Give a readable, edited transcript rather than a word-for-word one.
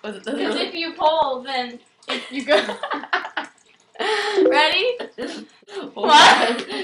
Because if you pull, then if you go. Ready? What?